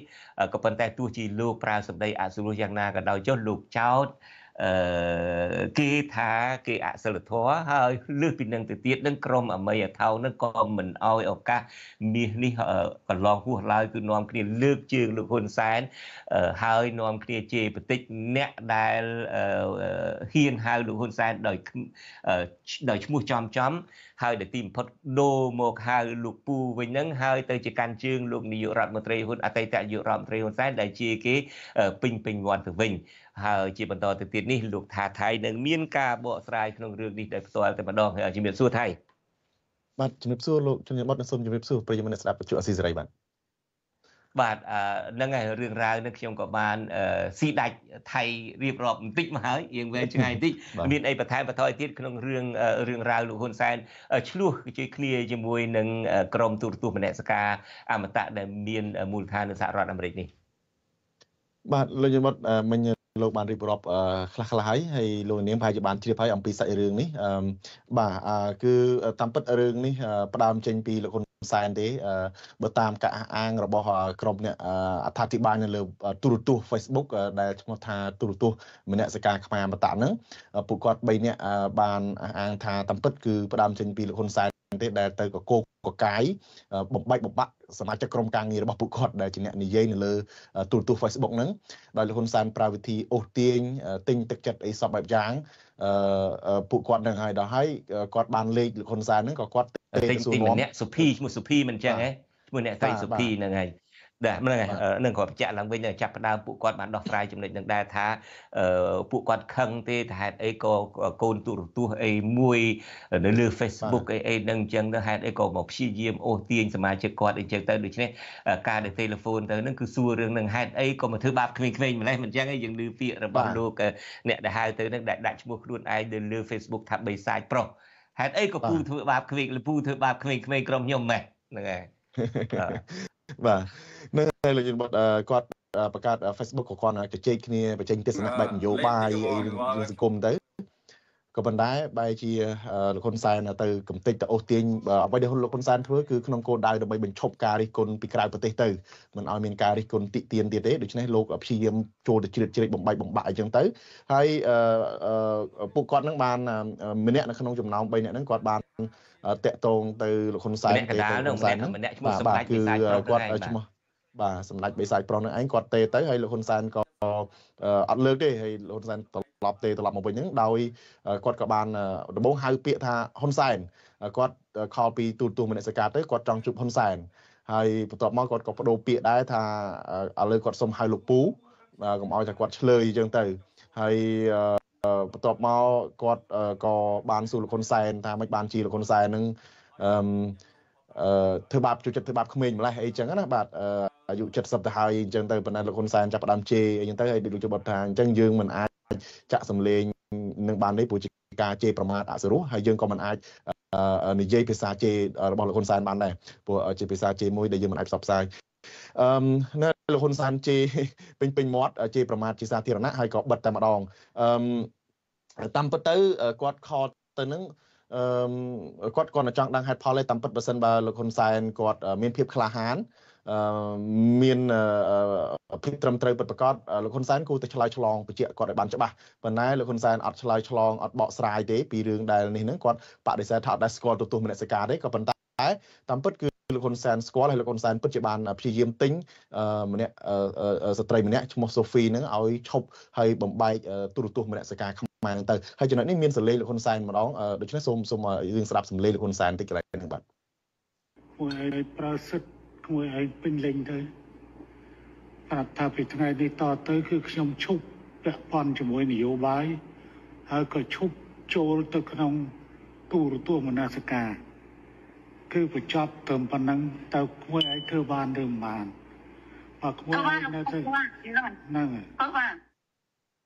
ក៏ប៉ុន្តែទោះជាលោកប្រើសម្ដីអសុរោះយ៉ាងណាក៏ដោយចុះលោកចោទអឺគេថាគេអសិលធម៌ហើយលើសពីនឹងទៅទៀតនឹងក្រមអមេយថោនឹងក៏មិនអោយឱកាសមាសនេះកន្លងហួសឡើយគឺនាំគ្នាលើកជើងលោកហ៊ុនសែនហើយនាំគ្នាជេរបន្តិចអ្នកដែលហ៊ានហៅលោកហ៊ុនសែនដោយដោយឈ្មោះចំចំហើយដែលទីបំផុតដូរមកហៅលោកពូវិញហ្នឹងហើយទៅជាកាន់ជើងលោកនាយករដ្ឋមន្ត្រីហ៊ុនអតីតនាយករដ្ឋមន្ត្រីហ៊ុនសែនដែលជាគេពេញពេញវត្តទៅវិញហើយជាបន្តទៅទៀតនេះលោកថាថៃនឹងមានការបកស្រាយក្នុងរឿងនេះដោយផ្ទាល់តែម្ដងហើយជំរាបសួរថៃបាទជំរាបសួរលោកជំរាបបត់សូមជំរាបសួរប្រិយមិត្តអ្នកស្ដាប់បច្ចុប្បន្នអស៊ីសេរីបាទបាទហ្នឹងហើយរឿងរ៉ាវនេះខ្ញុំក៏បានស៊ីដាច់ថៃរៀបរាប់បន្តិចមកហើយរៀងវែងឆ្ងាយបន្តិចមានអីបន្ថែមបន្ថយទៀតក្នុងរឿងរឿងរ៉ាវលោកហ៊ុនសែនឆ្លោះជួយគ្នាជាមួយនឹងក្រុមទូរទស្សន៍មនសិការអមតៈដែលមានមូលដ្ឋាននៅសហរដ្ឋអាមេរិកនេះបាទលោកជំរាបមិញលោកបានរៀបរាប់ខ្លះខ្លះហើយហើយលោកនាងប្រហែលជាបានជ្រាបហើយអំពីសាច់រឿងនេះបាទគឺតាមពិតរឿងនេះផ្ដើមចេញពីលោកហ៊ុនសែនទេបើតាមការអះអាងរបស់ក្រុមអ្នកអត្ថាធិប្បាយនៅលើទូរទស្សន៍ Facebook ដែលឈ្មោះថាទូរទស្សន៍មនសិការខ្មែរអមតៈហ្នឹងពួកគាត់បីនាក់បានអះអាងថាតាមពិតគឺផ្ដើមចេញពីលោកហ៊ុនសែនទេដែលទៅកកកកាយបំបែកបំបាក់សមាជិកក្រុមការងាររបស់ពួកគាត់ដែលជាអ្នកនិយាយនៅលើទូរទស្សន៍ Facebook ហ្នឹងដោយលោកហ៊ុនសែនប្រើវិធីអូសទាញទិញទឹកចិត្តអីសពបែបយ៉ាងអឺពួកគាត់នឹងហើយដល់ហើយគាត់បានលេខលោកហ៊ុនសែនហ្នឹងក៏គាត់ទិញទិញម្នាក់សុភីឈ្មោះសុភីមិនអញ្ចឹងហ៎ឈ្មោះអ្នកស្រីសុភីហ្នឹងហើយដែរហ្នឹងហើយនឹងគាត់បញ្ជាក់ឡើងវិញចាប់ផ្ដើមពួកគាត់បានដោះស្រាយចំណុចនឹងដែរថាពួកគាត់ខឹងទេថាហេតុអីក៏កូនទូរទស្សន៍អីមួយនៅលើ Facebook អីអីហ្នឹងអញ្ចឹងទៅហេតុអីក៏មកព្យាយាមអូសទាញសមាជិកគាត់អីអញ្ចឹងទៅដូច្នេះការដែលទូរស័ព្ទទៅហ្នឹងគឺសួររឿងហ្នឹងហេតុអីក៏មកធ្វើបាបក្មេងៗម្លេះមិនអញ្ចឹងឯងយើងឮពាក្យរបស់លោកអ្នកដែលហៅទៅហ្នឹងដាក់ឈ្មោះខ្លួនឯងនៅលើ Facebook ថាបីសាច់ប្រុសហេតុអីក៏ពូធ្វើបាបក្មេងពូធ្វើបាបក្មេងៗក្រុមខ្ញុំម៉េះហ្នឹងហើយបាទនៅលោកជំរាបគាត់បង្កើត Facebook ក៏គាត់ជជែកគ្នាបញ្ចេញទស្សនៈបែបនយោបាយអីរឿងសង្គមទៅក៏ប៉ុន្តែបែរជាលោកហ៊ុនសែនទៅកំទេចទៅអូសទាញអ្វីដែលលោកហ៊ុនសែនធ្វើគឺក្នុងគោលដៅដើម្បីបញ្ឈប់ការរិះគន់ពីក្រៅប្រទេសទៅមិនឲ្យមានការរិះគន់តិទៀនទៀតទេដូច្នេះលោកព្យាយាមចូលទៅជ្រៀតជ្រែកបំបែកបំបាក់អីចឹងទៅហើយពួកគាត់នឹងបានម្នាក់នៅក្នុងចំណោមបីនាក់ហ្នឹងគាត់បានតាក់ទងទៅលោកហ៊ុនសែនទេលោកហ៊ុនសែនហ្នឹងម្នាក់ឈ្មោះសម្ដេចបិសាចប្រុសគាត់ឈ្មោះបាទសម្ដេចបិសាចប្រុសនឹងឯងគាត់ទេទៅហើយលោកហ៊ុនសែនក៏អត់លើកទេហើយលោកហ៊ុនសែនត្រឡប់ទេត្រឡប់មកវិញហ្នឹងដោយគាត់ក៏បានដំបូងហៅពាក្យថាហ៊ុនសែនគាត់ខលពីទូរទស្សន៍មនសិការទៅគាត់ចង់ជួបហ៊ុនសែនហើយបន្ទាប់មកគាត់ក៏បដូរពាក្យដែរថាឥឡូវគាត់សុំហៅលោកពូកុំឲ្យតែគាត់ឆ្លើយអញ្ចឹងទៅហើយបន្ទាប់មកគាត់ក៏បានសួរលោកហ៊ុនសែនថាមិនបានជាលោកហ៊ុនសែនហ្នឹងអឺអឺធ្វើបាបជួយចិត្តធ្វើបាបក្មេងម្លេះអីចឹងណាបាទអាយុเจ็ดสิบទៅហើយអញ្ចឹងទៅប៉ុន្តែលោកហ៊ុនសែនចាប់ផ្ដើមជេរអីចឹងទៅហើយដូចជាបត់ថាអញ្ចឹងយើងមិនអាចចាក់សម្លេងនឹងបានទេព្រោះជាការជេរប្រមាថអសុរោះហើយយើងក៏មិនអាចនិយាយភាសាជេររបស់លោកហ៊ុនសែនបានដែរព្រោះជាភាសាជេរមួយដែលយើងមិនអាចផ្សព្វផ្សាយអឺនៅលោកហ៊ុនសែនជេរពេញពេញមាត់ជេរប្រមាថជាសាធារណៈហើយក៏បិទតែម្ដងអឺតាមពិតទៅគាត់ខលទៅនឹងអឺគាត់គាត់ចង់ដឹងហេតុផលឯតាមពិតបើសិនបើលោកហ៊ុនសែនគាត់មានភាពក្លាហានអឺមានភាពត្រឹមត្រូវពិតប្រាកដលោកហ៊ុនសែនគួរតែឆ្លើយឆ្លងបញ្ជាក់គាត់ឲ្យបានច្បាស់ប៉ុន្តែលោកហ៊ុនសែនអត់ឆ្លើយឆ្លងអត់បកស្រាយទេពីរឿងដែលនេះហ្នឹងគាត់បដិសេធថាអត់ដែលស្គាល់ទូរទស្សន៍មនសិការទេក៏ប៉ុន្តែតាមពិតគឺលោកហ៊ុនសែនស្គាល់ហើយលោកហ៊ុនសែនពិតជាបានព្យាយាមទិញម្នាក់ស្ត្រីម្នាក់ឈ្មោះសូហ្វីហ្នឹងឲ្យឈប់ហើយបំបែកទូរទស្សន៍មនសិការខ្មែរហ្នឹងទៅហើយចំណុចនេះមានសលេងលោកហ៊ុនសែនម្ដងដូច្នេះសូមសូមយើងស្ដាប់សលេងលោកហ៊ុនសែនតិចកន្លែងហ្នឹងបាទមួយឲ្យប្រើសិទ្ធមួយឲ្យពេញលេញទៅប្រាប់ថាពីថ្ងៃនេះតទៅគឺខ្ញុំឈប់ពាក់ព័ន្ធជាមួយនយោបាយហើយក៏ឈប់ចូលទៅក្នុងទូរទស្សន៍មនសិការគឺបញ្ចប់ត្រឹមប៉ុណ្ណឹងទៅក្មួយឲ្យធ្វើបានឬមិនបានបើក្មួយឲ្យនៅទៅហ្នឹងហើយ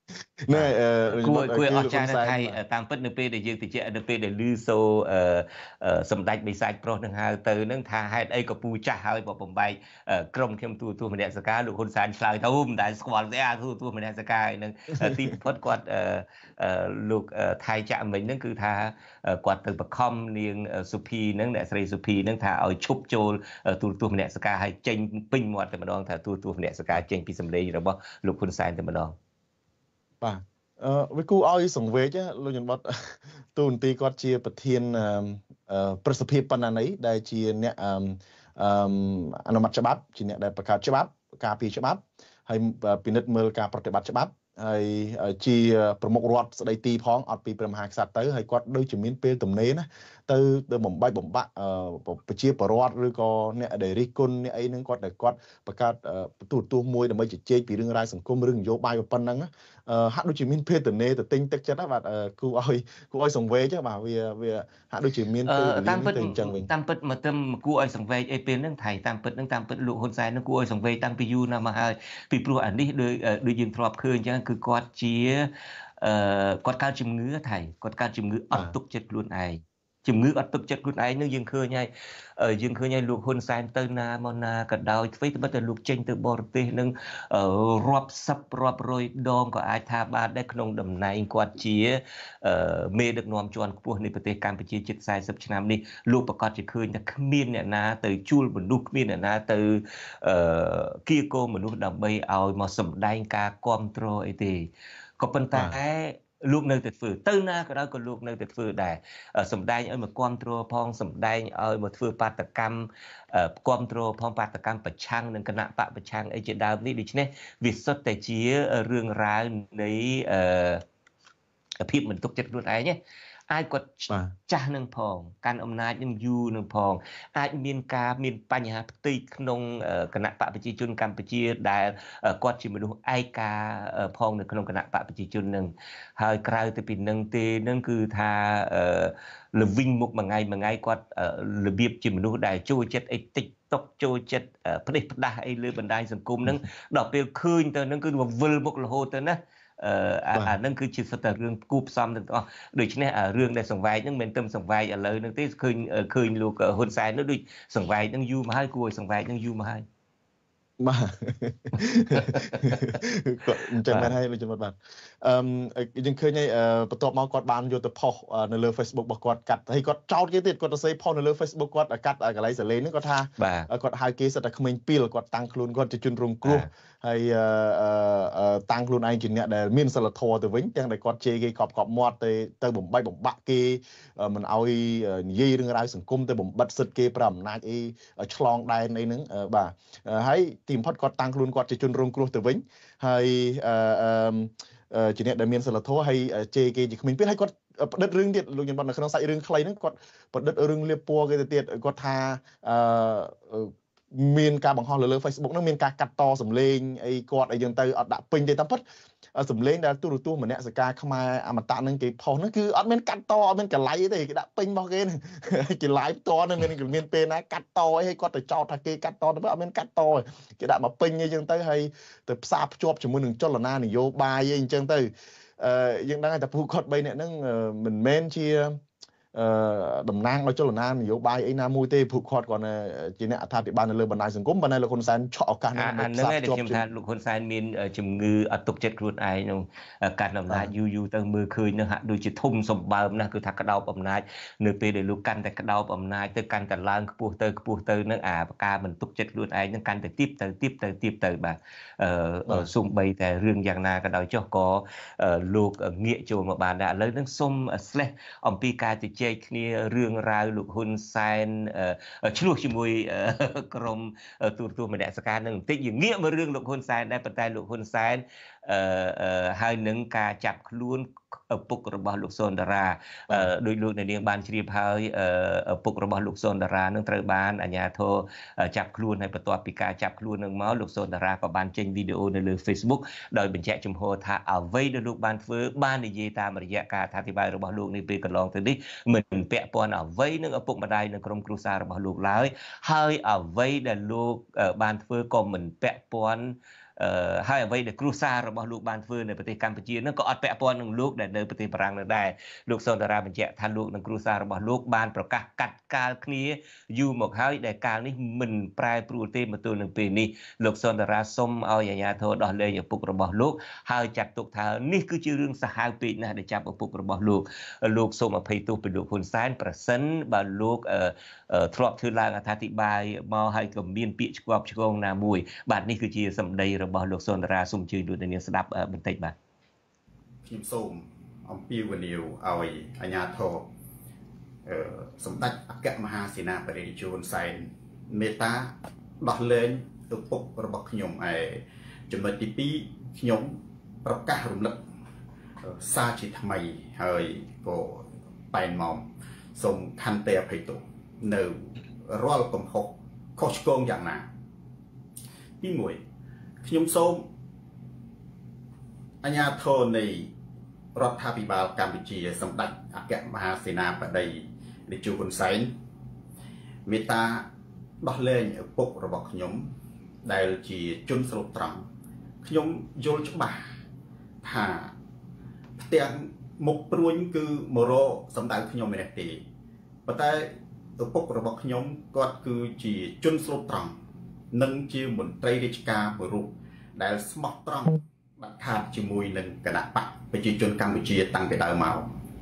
ណែគួរគួរអស្ចារ្យថៃតាមពិតនៅពេលដែលយើងតិចនៅពេលដែលលឺសូសម្ដេចបិសាចប្រុសនឹងហៅទៅនឹងថាហេតុអីក៏ពូចាស់ហើយបើបំបែកក្រុមខ្ញុំទូទួលមនសិការលោកហ៊ុនសែនឆ្លើយទៅមិនដែលស្គាល់ទេអាទូទួលមនសិការនឹងទីបំផុតគាត់លោកថៃចាក់មិញហ្នឹងគឺថាគាត់ទៅបខំនាងសុភីហ្នឹងអ្នកស្រីសុភីហ្នឹងថាឲ្យឈប់ចូលទូទួលមនសិការឲ្យចេញពេញមាត់តែម្ដងថាទូទួលមនសិការចេញពីសម្លេងរបស់លោកហ៊ុនសែនតែម្ដងបាទអឺវាគូឲ្យសង្វេគលោកញ៉ាំបតទូនទីគាត់ជាប្រធានប្រសិទ្ធភាពបណ្ណាណីដែលជាអ្នកអឺអនុម័តច្បាប់ជាអ្នកដែលបង្កើតច្បាប់ការពារច្បាប់ហើយពិនិត្យមើលការប្រតិបត្តិច្បាប់ហើយជាប្រមុខរដ្ឋស្ដីទីផងអត់ពីព្រះមហាក្សត្រទៅហើយគាត់ដូចជាមានពេលទំនេរណាទៅទៅបំបែកបំបាក់ប្រជាពលរដ្ឋឬក៏អ្នកដែលរិះគន់អ្នកអីហ្នឹងគាត់តែគាត់បង្កើតទូទស្សន៍មួយដើម្បីជជែកពីរឿងរ៉ាវសង្គមរឿងនយោបាយប៉ុណ្ណឹងហាក់ដូចជាមានភេទនេទៅទិញទឹកចិត្តណាបាទគូឲ្យគូឲ្យសង្វេគបាទវាវាហាក់ដូចជាមានពេលវេលាទៅអញ្ចឹងវិញតាមពិតមកទៅគូឲ្យសង្វេគអីពេលហ្នឹងថៃតាមពិតហ្នឹងតាមពិតលោកហ៊ុនសែនហ្នឹងគូឲ្យសង្វេគតាំងពីយូរណាស់មកហើយពីព្រោះអានេះដូចដូចយើងធ្លាប់ឃើញអញ្ចឹងគឺគាត់ជាអឺគាត់កើតជំងឺថៃគាត់កើតជំងឺអត់ទុកចិត្តខ្លួនឯងជំងឺអត់ទុកចិត្តខ្លួនឯងនឹងយើងឃើញហើយយើងឃើញហើយលោកហ៊ុនសែនទៅណាមកណាក៏ដោយអ្វីត្បិតតែលោកចេញទៅបរទេសនឹងរាប់សិបរាប់រយដងក៏អាចថាបានដែរក្នុងតំណែងគាត់ជាមេដឹកនាំជាន់ខ្ពស់នៃប្រទេសកម្ពុជាជិតสี่สิบឆ្នាំនេះលោកប្រកាសជាឃើញថាគ្មានអ្នកណាទៅជួលមនុស្សគ្មានអ្នកណាទៅគៀកោមនុស្សដើម្បីឲ្យមកសម្ដែងការគ្រប់គ្រងអីទេក៏ប៉ុន្តែលោកនៅតែធ្វើទៅណាក៏ដោយក៏លោកនៅតែធ្វើដែរសម្ដែងឲ្យមកគ្រប់គ្រងផងសម្ដែងឲ្យមកធ្វើបាតកម្មគ្រប់គ្រងផងបាតកម្មប្រឆាំងនឹងគណៈបកប្រឆាំងអីជាដើមនេះដូច្នេះវាសុទ្ធតែជារឿងរ៉ាវនៃអភាពមិនទុកចិត្តខ្លួនឯងណាអាចគាត់ចាស់នឹងផងកាន់អំណាចនឹងយូរនឹងផងអាចមានការមានបញ្ហាផ្ទៃក្នុងគណៈបកប្រជាជនកម្ពុជាដែលគាត់ជាមនុស្សឯកាផងនៅក្នុងគណៈបកប្រជាជននឹងហើយក្រៅទៅពីនឹងទេនឹងគឺថាលវិញមុខមួយថ្ងៃមួយថ្ងៃគាត់របៀបជាមនុស្សដែលចូលចិត្តអីតិចតុកចូលចិត្តផ្ដេសផ្ដាស់អីលើបណ្ដាញសង្គមនឹងដល់ពេលឃើញទៅនឹងគឺវិលមុខរហូតទៅណាអឺអានឹងគឺជាសិតតែរឿងគូផ្សំទាំងអស់ដូច្នេះរឿងដែលសង្វែកហ្នឹងមិនមែនទៅសង្វែកឥឡូវហ្នឹងទេឃើញឃើញលោកហ៊ុនសែននោះដូចសង្វែកហ្នឹងយូរមកហើយគួរឲ្យសង្វែកហ្នឹងយូរមកហើយបាទគាត់អញ្ចឹងមែនហើយលោកជំរិតបាទអឺយើងឃើញហើយបន្ទាប់មកគាត់បានយកទៅផុសនៅលើ Facebook របស់គាត់កាត់ហើយគាត់ចោទគេទៀតគាត់ទៅសេផុសនៅលើ Facebook គាត់កាត់កន្លែងសលេងហ្នឹងគាត់ថាគាត់ហៅគេសិតតែក្មេងពីលគាត់តាំងខ្លួនគាត់ជាជនរងគ្រោះហើយតាំងខ្លួនឯងជាអ្នកដែលមានសិលធម៌ទៅវិញទាំងដែលគាត់ជេរគេកប់កប់មាត់ទៅទៅបំបែកបំបាក់គេមិនឲ្យនិយាយរឿងរ៉ាវសង្គមទៅបំបិទសិទ្ធិគេប្រអំណាចអីឆ្លងដែនអីហ្នឹងបាទហើយទីបំផុតគាត់តាំងខ្លួនគាត់ជាជនរងគ្រោះទៅវិញហើយអឺជាអ្នកដែលមានសិលធម៌ហើយជេរគេជាគ្មានពេលហើយគាត់ប្រឌិតរឿងទៀតលោកញ៉ាំនៅក្នុងសាច់រឿងខ្លីហ្នឹងគាត់ប្រឌិតរឿងលៀបពណ៌គេទៅទៀតគាត់ថាអឺមានការបង្ហោះលើលើ Facebook ហ្នឹងមានការកាត់តសម្លេងអីគាត់អីយ៉ាងទៅអត់ដាក់ពេញទេតាមពិតសម្លេងដែលទូរទស្សន៍មនសិការខ្មែរអមតៈហ្នឹងគេផុសហ្នឹងគឺអត់មានកាត់តអត់មានកន្លែងទេគេដាក់ពេញរបស់គេគេ live តហ្នឹងមានមានពេលណាកាត់តអីហើយគាត់ទៅចោទថាគេកាត់តទៅអត់មានកាត់តទេគេដាក់មកពេញអីយ៉ាងទៅហើយទៅផ្សារភ្ជាប់ជាមួយនឹងចលនានយោបាយអីអញ្ចឹងទៅអឺយើងដឹងតែពួកគាត់បីនាក់ហ្នឹងមិនមែនជាអឺតំណាងឲ្យចលនានយោបាយអីណាមួយទេពួកគាត់គាត់ជាអ្នកអត្ថាធិប្បាយនៅលើបណ្ដាញសង្គមប៉ុន្តែលោកហ៊ុនសែនឆក់ឱកាសនេះមកផ្សារភ្ជាប់ខ្ញុំថាលោកហ៊ុនសែនមានជំងឺអត់ទុកចិត្តខ្លួនឯងក្នុងកាន់អំណាចយូរយូរទៅមើលឃើញនឹងហាក់ដូចជាធំសម្បើមណាស់គឺថាក្តោបអំណាចនៅពេលដែលលោកកាន់តែក្តោបអំណាចទៅកាន់តែឡើងខ្ពស់ទៅខ្ពស់ទៅនឹងអាការមិនទុកចិត្តខ្លួនឯងនឹងកាន់តែទៀបទៅទៀបទៅទៀបទៅបាទអឺសូម្បីតែរឿងយ៉ាងណាក៏ដោយចុះក៏លោកងាកចូលមកបានដែរឥឡូវនឹងសុំ slash អំពីការជជែកគ្នារឿងរ៉ាវលោកហ៊ុនសែនឆ្លោះជាមួយក្រុមទូរទស្សន៍មនសិការនឹងបន្តិចយើងងាកមករឿងលោកហ៊ុនសែនដែរប៉ុន្តែលោកហ៊ុនសែនអឺហើយនឹងការចាប់ខ្លួនឪពុករបស់លោកសុនដារាដោយលោកនាងបានជ្រាបហើយឪពុករបស់លោកសុនដារានឹងត្រូវបានអាជ្ញាធរចាប់ខ្លួនហើយបន្ទាប់ពីការចាប់ខ្លួននឹងមកលោកសុនដារាក៏បានចេញវីដេអូនៅលើ Facebook ដោយបញ្ជាក់ជំហរថាអ្វីដែលលោកបានធ្វើបាននិយាយតាមរយៈការអធិប្បាយរបស់លោកនេះពេលកន្លងទៅនេះមិនពាក់ព័ន្ធអ្វីនឹងឪពុកម្ដាយនិងក្រុមគ្រួសាររបស់លោកឡើយហើយអ្វីដែលលោកបានធ្វើក៏មិនពាក់ព័ន្ធហើយអ្វីដែលគ្រួសាររបស់លោកបានធ្វើនៅប្រទេសកម្ពុជានឹងក៏អត់ពាក់ព័ន្ធនឹងលោកដែលនៅប្រទេសបារាំងនៅដែរលោកសុនតារាបញ្ជាក់ថាលោកនិងគ្រួសាររបស់លោកបានប្រកាសកាត់កាលគ្នាយូរមកហើយដែលកាលនេះមិនប្រែប្រួលទេមកទល់នឹងពេលនេះលោកសុនតារាសូមឲ្យអាជ្ញាធរដោះលែងឪពុករបស់លោកហើយចាត់ទុកថានេះគឺជារឿងសាហាវពេកណាស់ដែលចាប់ឪពុករបស់លោកលោកសូមអភ័យទោសពីលោកហ៊ុនសែនប្រសិនបើលោកធ្លាប់ធ្វើឡើងអត្ថាធិប្បាយមកហើយក៏មានពាក្យឆ្គាប់ឆ្គងណាមួយបាទនេះគឺជាសម្ដីរបស់លោកសុនតារាសូមជឿលោកនាងស្ដាប់បន្តិចបាទខ្ញុំសូមអំពាវនាវឲ្យអាជ្ញាធរអឺសម្ដេចអគ្គមហាសេនាបតីនាយកហ៊ុនសែនមេត្តាដោះលែងឪពុករបស់ខ្ញុំឯចំណុចទីពីរខ្ញុំប្រកាសរំលឹកសារជាថ្មីហើយក៏បែនមកសូមខន្តីអភ័យទោសនៅរាល់កំហុសខុសឆ្គងយ៉ាងណាទីមួយខ្ញុំសូមអាជ្ញាធរនៃរដ្ឋាភិបាលកម្ពុជាសម្ដេចអគ្គមហាសេនាបតីនាយកហ៊ុនសែនមេត្តាដោះលែងឪពុករបស់ខ្ញុំដែលជាជនស្រុកត្រង់ខ្ញុំយល់ច្បាស់ថាផ្ទាំងមុខព្រួញគឺមករកសម្ដៅខ្ញុំម្នាក់ទេប៉ុន្តែឪពុករបស់ខ្ញុំគាត់គឺជាជនស្រុកត្រង់និងជាមន្ត្រីរាជការមួយរូបដែលស្មោះត្រង់ដាច់ខាតជាមួយនឹងគណៈបកប្រជាជនកម្ពុជាតាំងពីដើមមក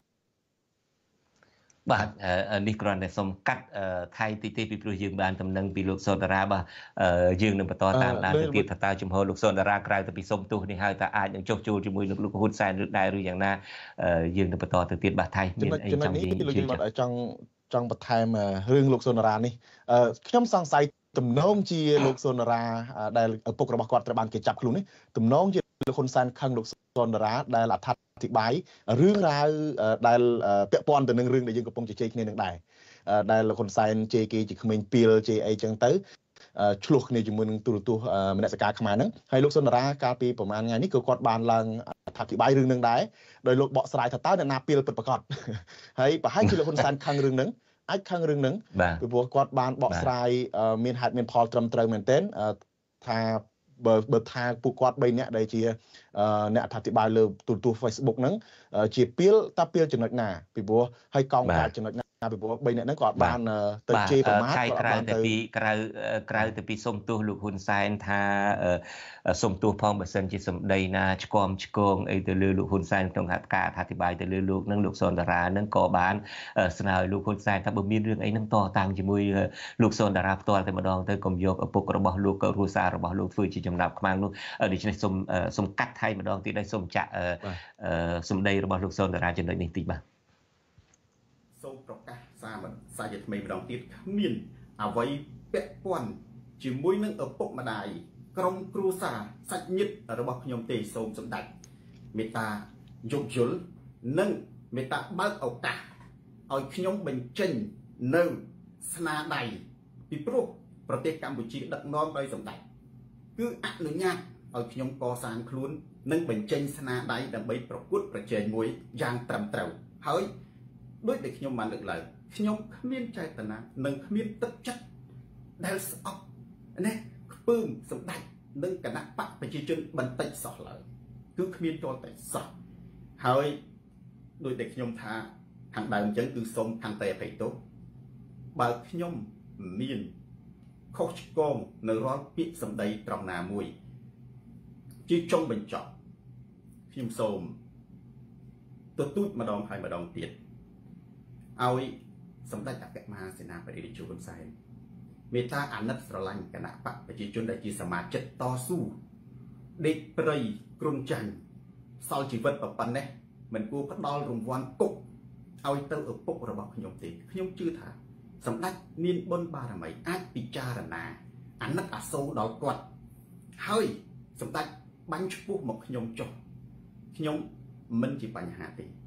បាទនេះគ្រាន់តែសូមកាត់ថៃតិចទេពីព្រោះយើងបានតំណែងពីលោកសុនតារាបាទយើងនឹងបន្តតាមដានទៅទៀតថាតើជំហរលោកសុនតារាក្រៅពីសុំទោសនេះហើយតើអាចនឹងចុះចូលជាមួយនឹងលោកហ៊ុនសែនឬដែរឬយ៉ាងណាយើងនឹងបន្តទៅទៀតបាទថៃមានអីចង់និយាយលោកយើងចង់ចង់បន្ថែមរឿងលោកសុនតារានេះខ្ញុំសង្ស័យទំនងជាលោកសុនតារាដែលឪពុករបស់គាត់ត្រូវបានគេចាប់ខ្លួននេះទំនងជាលោកហ៊ុនសែនខឹងលោកសុនតារាដែលអត្ថាធិប្បាយរឿងរ៉ាវដែលពាក់ព័ន្ធទៅនឹងរឿងដែលយើងកំពុងជជែកគ្នានឹងដែរដែលលោកហ៊ុនសែនជេរគេជាក្មេងពីលជេរអីចឹងទៅឆ្លោះគ្នាជាមួយនឹងទូរទស្សន៍មនសិការខ្មែរហ្នឹងហើយលោកសុនតារាកាលពីប្រហែលថ្ងៃនេះក៏គាត់បានឡើងអត្ថាធិប្បាយរឿងនឹងដែរដោយលោកបកស្រាយថាតើអ្នកណាពីលពិតប្រាកដហើយប្រហែលជាលោកហ៊ុនសែនខឹងរឿងហ្នឹងអាចខឹងរឿងហ្នឹងពីព្រោះគាត់បានបកស្រាយមានហេតុមានផលត្រឹមត្រូវមែនទែនថាបើបើថាពួកគាត់បីនាក់ដែលជាអ្នកអត្ថាធិប្បាយលើទូរទស្សន៍ Facebook ហ្នឹងជាពីលតាពីលចំណុចណាពីព្រោះហើយកោងកាចចំណុចណាពីព្រោះបីនាក់ហ្នឹងគាត់បានទៅជេរប្រមាថគាត់បានទៅពីក្រៅក្រៅទៅពីសុំទោសលោកហ៊ុនសែនថាសុំទោសផងបើសិនជាសម្ដីណាឆ្គាំឆ្គងអីទៅលើលោកហ៊ុនសែនក្នុងការអត្ថាធិប្បាយទៅលើលោកនឹងលោកសុនតារានឹងក៏បានស្នើឲ្យលោកហ៊ុនសែនថាបើមានរឿងអីនឹងតតាំងជាមួយលោកសុនតារាផ្ទាល់តែម្ដងទៅកុំយកឪពុករបស់លោកក៏គ្រួសាររបស់លោកធ្វើជាចំណាប់ខ្មាំងនោះដូច្នេះសូមសូមកាត់ថៃម្ដងទៀតហើយសូមចាក់សម្ដីរបស់លោកសុនតារាចំណុចនេះតិចបាទសូមប្រកាសសារសារជាថ្មីម្ដងទៀតគ្មានអ្វីពាក់ព័ន្ធជាមួយនឹងឪពុកម្ដាយក្រុមគ្រួសារសាច់ញាតិរបស់ខ្ញុំទេសូមសម្ដេចមេត្តាយោគយល់និងមេត្តាបើកឱកាសឲ្យខ្ញុំបញ្ចេញនៅស្នាដៃពីព្រោះប្រទេសកម្ពុជាដឹកនាំដោយសម្ដេចគឺអនុញ្ញាតឲ្យខ្ញុំកសាងខ្លួននិងបញ្ចេញស្នាដៃដើម្បីប្រកួតប្រជែងមួយយ៉ាងត្រឹមត្រូវហើយដូចដែលខ្ញុំបានលើកឡើងខ្ញុំគ្មានចេតនានិងគ្មានទឹកចិត្តដែលស្អប់នេះខ្ពើមសម្ដេចនិងគណៈបកប្រជាជនបន្តិចសោះឡើយគឺគ្មានទាល់តែសោះហើយដូចដែលខ្ញុំថាខាងដើមអញ្ចឹងគឺសូមខន្តីអភ័យទោសបើខ្ញុំមានខុសឆ្គងនៅរាល់ពាក្យសម្ដីត្រង់ណាមួយជាចុងបញ្ចប់ខ្ញុំសូមទទូចម្ដងហើយម្ដងទៀតឲ្យសម្ដេចអគ្គមហាសេនាបតីនាយកហ៊ុនសែនមេត្តាអាណិតស្រឡាញ់គណៈបកប្រជាជនដែលជាសមាជិកតស៊ូដេកព្រៃគ្រុនចាញ់សល់ជីវិតប៉ុណ្ណេះមិនគួរផ្ដល់រង្វាន់គុកឲ្យទៅឪពុករបស់ខ្ញុំទេខ្ញុំជឿថាសម្ដេចមានបុណ្យបារមីអាចពិចារណាអាណិតអាសូរដល់គាត់ហើយសម្ដេចបាញ់ឈ្មោះមកខ្ញុំចុះខ្ញុំមិនជាបញ្ហាទេ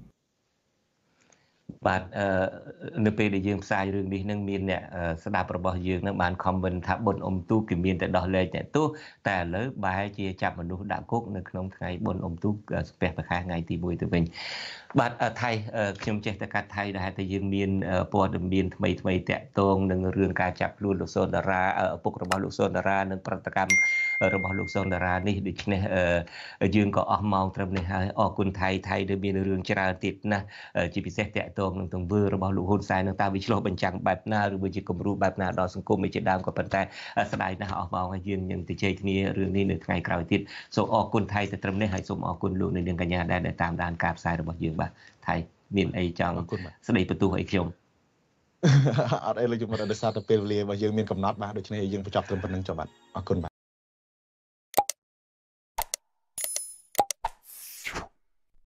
បាទនៅពេលដែលយើងផ្សាយរឿងនេះនឹងមានអ្នកស្ដាប់របស់យើងនឹងបានខមមិនថាបុណ្យអុំទូកគឺមានតែដោះលែងតែទោសតែឥឡូវបែរជាចាប់មនុស្សដាក់គុកនៅក្នុងថ្ងៃបុណ្យអុំទូកស្ពះប្រខែថ្ងៃទីមួយទៅវិញបាទថៃខ្ញុំចេះតែកាត់ថៃដែលតែយើងមានព័ត៌មានថ្មីថ្មីតាក់ទងនឹងរឿងការចាប់ខ្លួនលោកសុនតារាឪពុករបស់លោកសុនតារានិងប្រតិកម្មរបស់លោកសុនតារានេះដូច្នេះយើងក៏អស់ម៉ោងត្រឹមនេះហើយអរគុណថៃថៃដែលមានរឿងច្រើនទៀតណាស់ជាពិសេសតាក់ទងនឹងទង្វើរបស់លោកហ៊ុនសែននឹងតើវាឆ្លុះបញ្ចាំងបែបណាឬវាជាគំរូបែបណាដល់សង្គមឯជាដើមក៏ប៉ុន្តែស្ដាយណាស់អស់ម៉ោងហើយយើងនឹងទៅជែកគ្នារឿងនេះនៅថ្ងៃក្រោយទៀតសូមអរគុណថៃទៅត្រឹមនេះហើយសូមអរគុណលោកនាងកញ្ញាដែលតាមដានការផ្សាយរបស់យើងបាទថៃមានអីចង់ស្ដីបន្ទោសអីខ្ញុំអត់អីលោកជំរាបដោយសារតែពេលវេលារបស់យើងមានកំណត់បាទដូច្នេះយើងបញ្ចប់ត្រឹមប៉ុណ្្នឹងចុះបាទអរគុណ